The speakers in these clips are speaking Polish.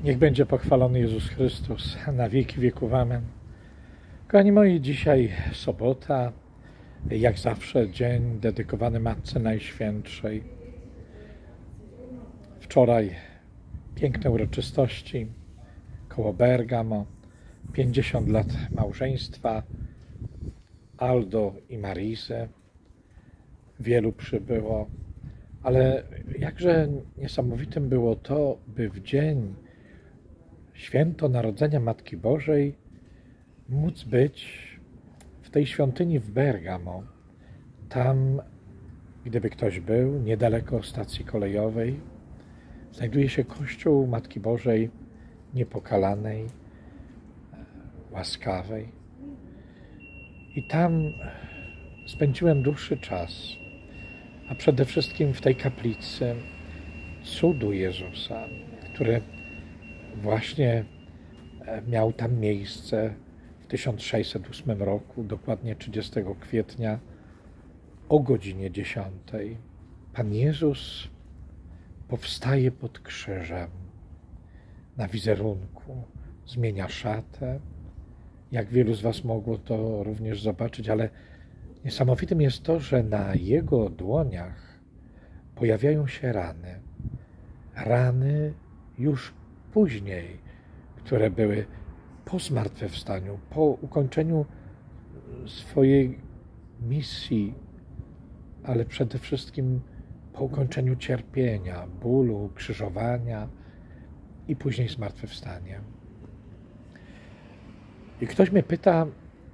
Niech będzie pochwalony Jezus Chrystus na wieki wieków. Amen. Kochani moi, dzisiaj sobota, jak zawsze dzień dedykowany Matce Najświętszej. Wczoraj piękne uroczystości koło Bergamo, 50 lat małżeństwa Aldo i Marizy. Wielu przybyło, ale jakże niesamowitym było to, by w dzień Święto Narodzenia Matki Bożej móc być w tej świątyni w Bergamo. Tam, gdyby ktoś był, niedaleko stacji kolejowej, znajduje się kościół Matki Bożej Niepokalanej, łaskawej. I tam spędziłem dłuższy czas, a przede wszystkim w tej kaplicy cudu Jezusa, który właśnie miał tam miejsce w 1608 roku, dokładnie 30 kwietnia o godzinie 10. Pan Jezus powstaje pod krzyżem na wizerunku, zmienia szatę. Jak wielu z Was mogło to również zobaczyć, ale niesamowitym jest to, że na Jego dłoniach pojawiają się rany. Rany już później, które były po zmartwychwstaniu, po ukończeniu swojej misji, ale przede wszystkim po ukończeniu cierpienia, bólu, krzyżowania i później zmartwychwstania. I ktoś mnie pyta,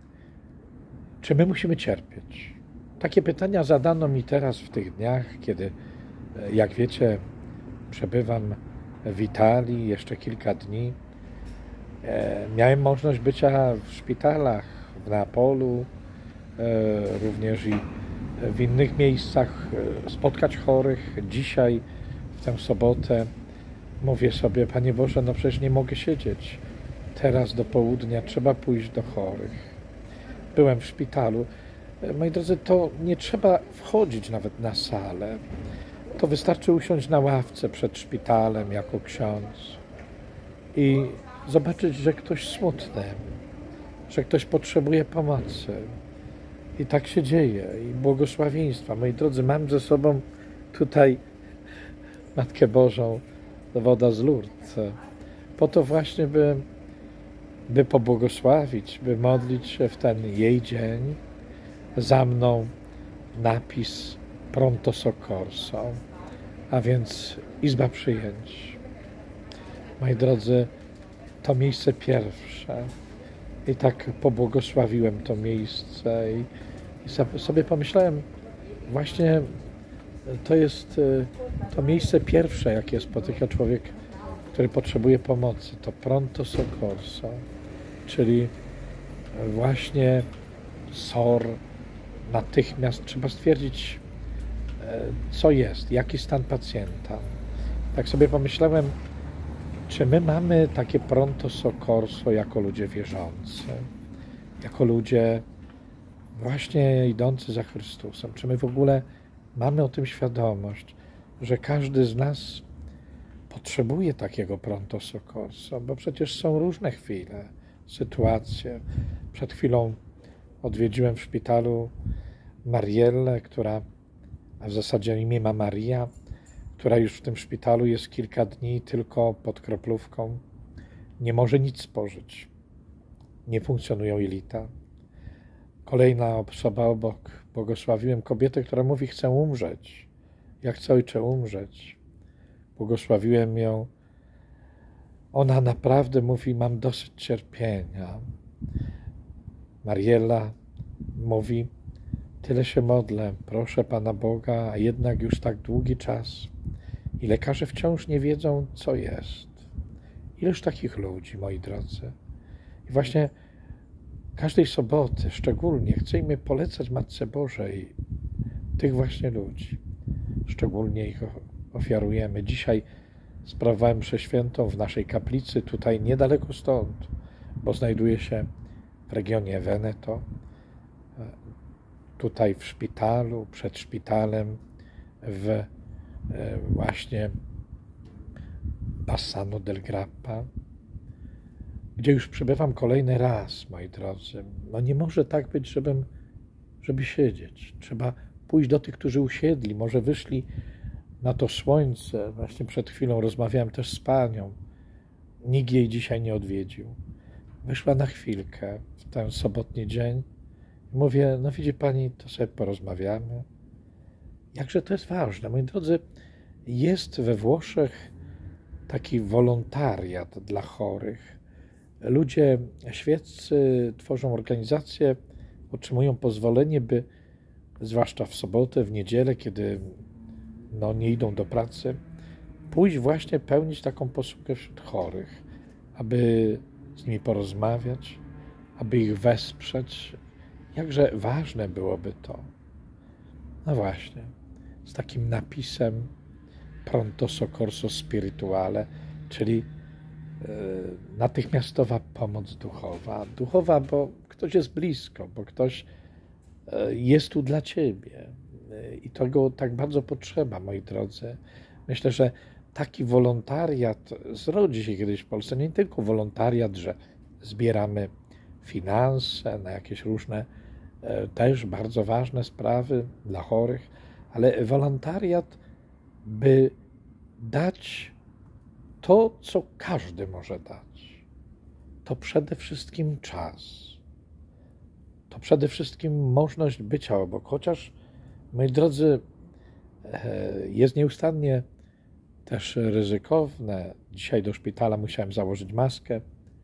czy my musimy cierpieć? Takie pytania zadano mi teraz w tych dniach, kiedy, jak wiecie, przebywam w Italii jeszcze kilka dni. Miałem możliwość bycia w szpitalach w Neapolu, również i w innych miejscach, spotkać chorych. Dzisiaj, w tę sobotę, mówię sobie, Panie Boże, no przecież nie mogę siedzieć. Teraz do południa trzeba pójść do chorych. Byłem w szpitalu. Moi drodzy, to nie trzeba wchodzić nawet na salę. To wystarczy usiąść na ławce przed szpitalem jako ksiądz i zobaczyć, że ktoś smutny, że ktoś potrzebuje pomocy. I tak się dzieje. I błogosławieństwa. Moi drodzy, mam ze sobą tutaj Matkę Bożą, woda z Lourdes, po to właśnie, by pobłogosławić, by modlić się w ten jej dzień. Za mną napis Pronto Soccorso, a więc Izba Przyjęć. Moi drodzy, to miejsce pierwsze. I tak pobłogosławiłem to miejsce i sobie pomyślałem, właśnie to jest to miejsce pierwsze, jakie spotyka człowiek, który potrzebuje pomocy. To Pronto Soccorso, czyli właśnie SOR. Natychmiast trzeba stwierdzić, co jest, jaki stan pacjenta. Tak sobie pomyślałem, czy my mamy takie Pronto Soccorso jako ludzie wierzący, jako ludzie właśnie idący za Chrystusem? Czy my w ogóle mamy o tym świadomość, że każdy z nas potrzebuje takiego Pronto Soccorso, bo przecież są różne chwile, sytuacje. Przed chwilą odwiedziłem w szpitalu Mariellę, a w zasadzie imię ma Maria, która już w tym szpitalu jest kilka dni tylko pod kroplówką. Nie może nic spożyć. Nie funkcjonują jelita. Kolejna osoba obok. Błogosławiłem kobietę, która mówi, chcę umrzeć. Ja chcę, Ojcze, umrzeć. Błogosławiłem ją. Ona naprawdę mówi, mam dosyć cierpienia. Mariella mówi, tyle się modlę, proszę Pana Boga, a jednak już tak długi czas i lekarze wciąż nie wiedzą, co jest. Ileż takich ludzi, moi drodzy. I właśnie każdej soboty szczególnie chcemy polecać Matce Bożej tych właśnie ludzi. Szczególnie ich ofiarujemy. Dzisiaj sprawowałem mszę świętą w naszej kaplicy, tutaj niedaleko stąd, bo znajduje się w regionie Veneto, tutaj w szpitalu, przed szpitalem, w właśnie Bassano del Grappa, gdzie już przybywam kolejny raz, moi drodzy. No nie może tak być, żeby siedzieć. Trzeba pójść do tych, którzy usiedli, może wyszli na to słońce. Właśnie przed chwilą rozmawiałem też z panią. Nikt jej dzisiaj nie odwiedził. Wyszła na chwilkę w ten sobotni dzień i mówię, no widzi pani, to sobie porozmawiamy. Jakże to jest ważne. Moi drodzy, jest we Włoszech taki wolontariat dla chorych. Ludzie świeccy tworzą organizacje, otrzymują pozwolenie, by zwłaszcza w sobotę, w niedzielę, kiedy nie idą do pracy, pójść właśnie pełnić taką posługę wśród chorych, aby z nimi porozmawiać, aby ich wesprzeć. Jakże ważne byłoby to. No właśnie, z takim napisem Pronto Soccorso Spirituale, czyli natychmiastowa pomoc duchowa. Duchowa, bo ktoś jest blisko, bo ktoś jest tu dla ciebie. I tego tak bardzo potrzeba, moi drodzy. Myślę, że taki wolontariat zrodzi się kiedyś w Polsce. Nie tylko wolontariat, że zbieramy finanse na jakieś różne też bardzo ważne sprawy dla chorych, ale wolontariat, by dać to, co każdy może dać. To przede wszystkim czas. To przede wszystkim możliwość bycia obok. Chociaż, moi drodzy, jest nieustannie też ryzykowne. Dzisiaj do szpitala musiałem założyć maskę,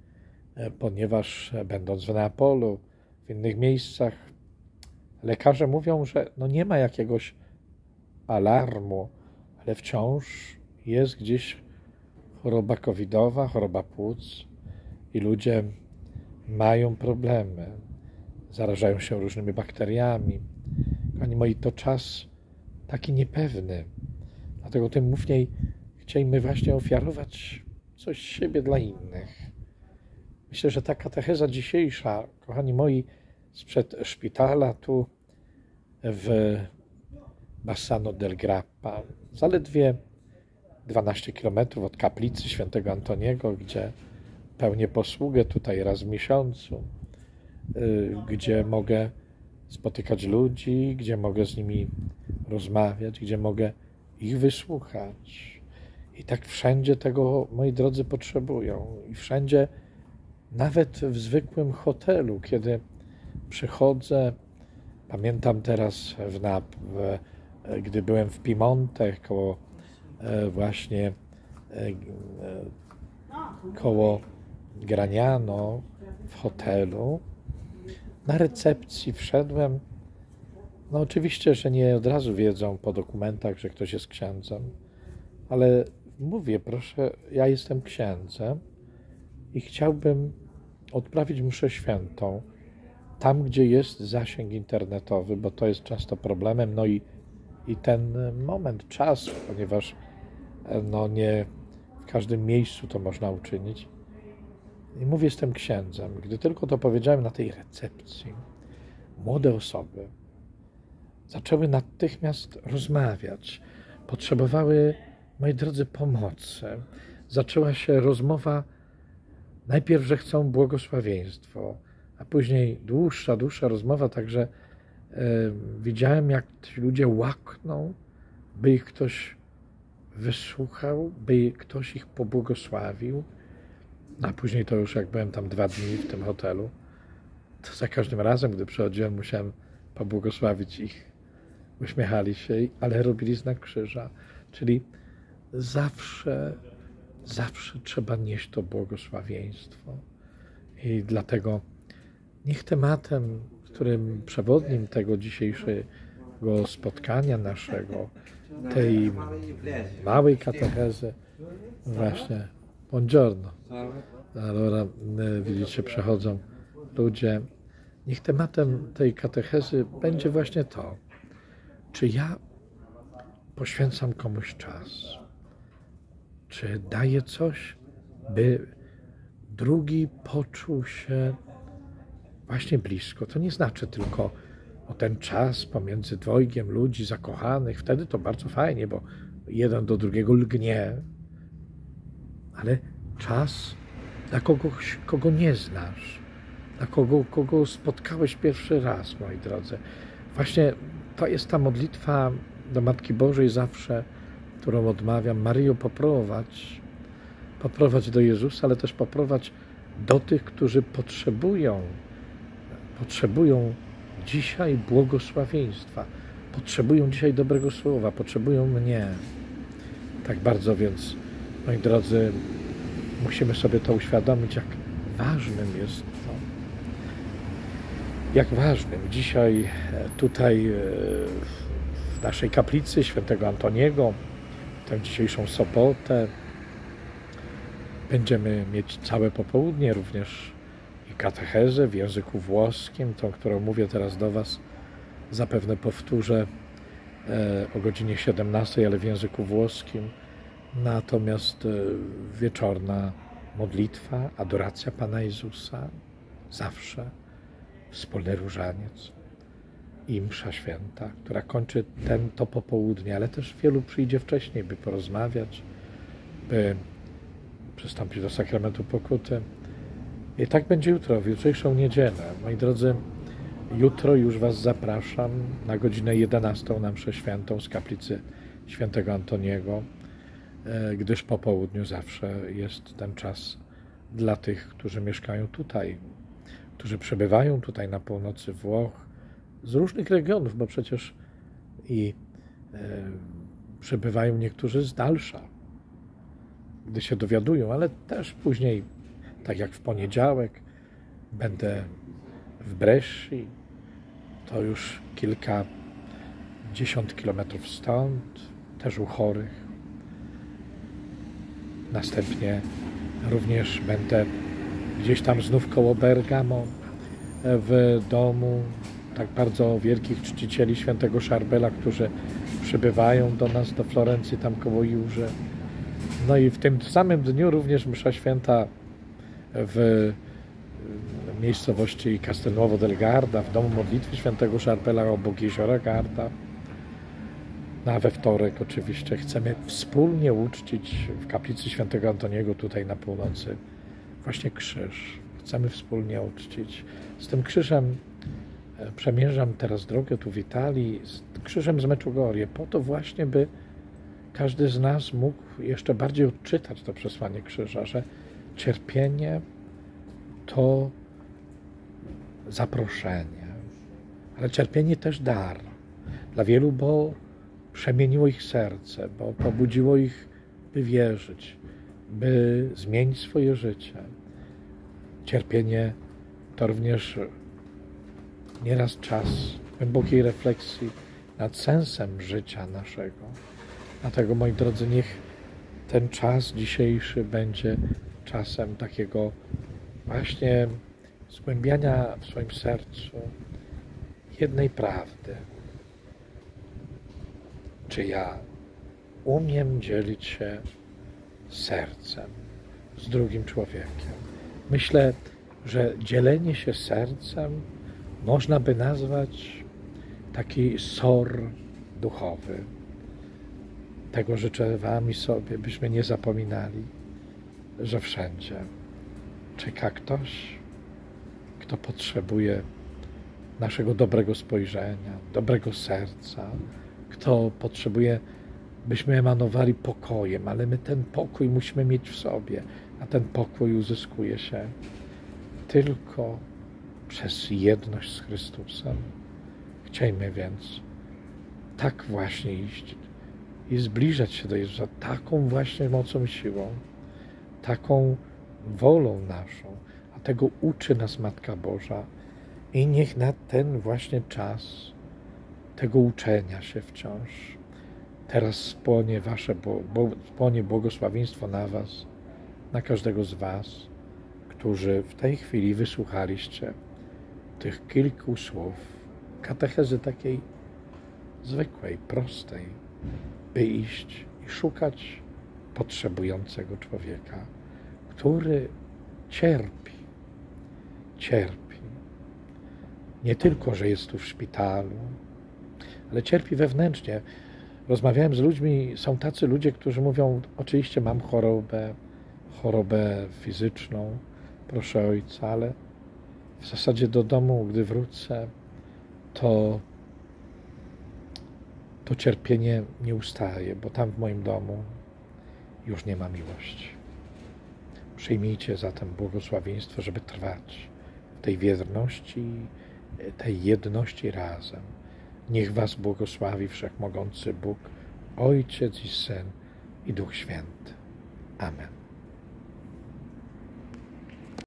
ponieważ będąc w Neapolu, w innych miejscach, lekarze mówią, że nie ma jakiegoś alarmu, ale wciąż jest gdzieś choroba covidowa, choroba płuc i ludzie mają problemy, zarażają się różnymi bakteriami. Kochani moi, to czas taki niepewny, dlatego tym mówniej chcielibyśmy właśnie ofiarować coś z siebie dla innych. Myślę, że ta katecheza dzisiejsza, kochani moi, sprzed szpitala tu w Bassano del Grappa, zaledwie 12 km od kaplicy świętego Antoniego, gdzie pełnię posługę tutaj raz w miesiącu, gdzie mogę spotykać ludzi, gdzie mogę z nimi rozmawiać, gdzie mogę ich wysłuchać. I tak wszędzie tego, moi drodzy, potrzebują. I wszędzie, nawet w zwykłym hotelu, kiedy przychodzę, pamiętam teraz, gdy byłem w Piemonte, koło Gragnano w hotelu, na recepcji wszedłem. No oczywiście, że nie od razu wiedzą po dokumentach, że ktoś jest księdzem, ale mówię, proszę, ja jestem księdzem i chciałbym odprawić mszę świętą tam, gdzie jest zasięg internetowy, bo to jest często problemem, i ten moment, czas, ponieważ nie w każdym miejscu to można uczynić. I mówię, jestem księdzem. Gdy tylko to powiedziałem na tej recepcji, młode osoby zaczęły natychmiast rozmawiać. Potrzebowały, moi drodzy, pomocy. Zaczęła się rozmowa, najpierw, że chcą błogosławieństwo, a później dłuższa rozmowa, także widziałem, jak ci ludzie łakną, by ich ktoś wysłuchał, by ktoś ich pobłogosławił. A później to już, jak byłem tam 2 dni w tym hotelu, to za każdym razem, gdy przychodziłem, musiałem pobłogosławić ich. Uśmiechali się, ale robili znak krzyża. Czyli zawsze trzeba nieść to błogosławieństwo. I dlatego niech tematem, którym przewodnim tego dzisiejszego spotkania naszego, tej małej katechezy, właśnie, buongiorno. Allora, widzicie, przechodzą ludzie. Niech tematem tej katechezy będzie właśnie to, czy ja poświęcam komuś czas, czy daję coś, by drugi poczuł się właśnie blisko. To nie znaczy tylko o ten czas pomiędzy dwojgiem ludzi zakochanych. Wtedy to bardzo fajnie, bo jeden do drugiego lgnie. ale czas dla kogoś, kogo nie znasz, dla kogo spotkałeś pierwszy raz, moi drodzy. Właśnie to jest ta modlitwa do Matki Bożej zawsze, którą odmawiam. Maryjo, poprowadź do Jezusa, ale też poprowadź do tych, którzy potrzebują dzisiaj błogosławieństwa, potrzebują dzisiaj dobrego słowa, potrzebują mnie. Tak bardzo więc, moi drodzy, musimy sobie to uświadomić, jak ważnym jest to. Jak ważnym dzisiaj tutaj w naszej kaplicy świętego Antoniego, tę dzisiejszą sobotę, będziemy mieć całe popołudnie również i katechezę w języku włoskim, tą, którą mówię teraz do Was, zapewne powtórzę o godzinie 17, ale w języku włoskim. Natomiast wieczorna modlitwa, adoracja Pana Jezusa, zawsze wspólny różaniec i msza święta, która kończy to popołudnie, ale też wielu przyjdzie wcześniej, by porozmawiać, by przystąpić do sakramentu pokuty. I tak będzie jutro, w jutrzejszą niedzielę. Moi drodzy, jutro już Was zapraszam na godzinę 11 na mszę świętą z kaplicy świętego Antoniego, gdyż po południu zawsze jest ten czas dla tych, którzy mieszkają tutaj, którzy przebywają tutaj na północy Włoch, z różnych regionów, bo przecież i przebywają niektórzy z dalsza, gdy się dowiadują, ale też później, tak jak w poniedziałek, będę w Bresci, to już kilkadziesiąt kilometrów stąd, też u chorych. Następnie również będę gdzieś tam znów koło Bergamo, w domu tak bardzo wielkich czcicieli świętego Szarbela, którzy przybywają do nas, do Florencji, tam koło Jurzy. No i w tym samym dniu również msza święta w miejscowości Castelnuovo del Garda, w domu modlitwy świętego Szarbela obok jeziora Garda. No a we wtorek oczywiście chcemy wspólnie uczcić w kaplicy świętego Antoniego tutaj na północy właśnie krzyż. Chcemy wspólnie uczcić. Z tym krzyżem przemierzam teraz drogę tu w Italii, z krzyżem z Medjugorje, po to właśnie, by każdy z nas mógł jeszcze bardziej odczytać to przesłanie krzyża, że cierpienie to zaproszenie, ale cierpienie też dar. Dla wielu, bo przemieniło ich serce, bo pobudziło ich, by wierzyć, by zmienić swoje życie. Cierpienie to również nieraz czas głębokiej refleksji nad sensem życia naszego. Dlatego, moi drodzy, niech ten czas dzisiejszy będzie czasem takiego właśnie zgłębiania w swoim sercu jednej prawdy. Czy ja umiem dzielić się sercem z drugim człowiekiem? Myślę, że dzielenie się sercem można by nazwać taki sor duchowy. Tego życzę Wam i sobie, byśmy nie zapominali, że wszędzie czeka ktoś, kto potrzebuje naszego dobrego spojrzenia, dobrego serca, kto potrzebuje, byśmy emanowali pokojem, ale my ten pokój musimy mieć w sobie, a ten pokój uzyskuje się tylko przez jedność z Chrystusem. Chciejmy więc tak właśnie iść i zbliżać się do Jezusa taką właśnie mocą i siłą, taką wolą naszą, a tego uczy nas Matka Boża. I niech na ten właśnie czas tego uczenia się wciąż teraz spłonie błogosławieństwo na Was, na każdego z Was, którzy w tej chwili wysłuchaliście tych kilku słów katechezy takiej zwykłej, prostej, by iść i szukać potrzebującego człowieka, który cierpi. Nie tylko, że jest tu w szpitalu, ale cierpi wewnętrznie. Rozmawiałem z ludźmi, są tacy ludzie, którzy mówią, oczywiście mam chorobę, chorobę fizyczną, proszę Ojca, ale w zasadzie do domu, gdy wrócę, to cierpienie nie ustaje, bo tam w moim domu już nie ma miłości. Przyjmijcie zatem błogosławieństwo, żeby trwać w tej wierności, tej jedności razem. Niech was błogosławi Wszechmogący Bóg, Ojciec i Syn i Duch Święty. Amen.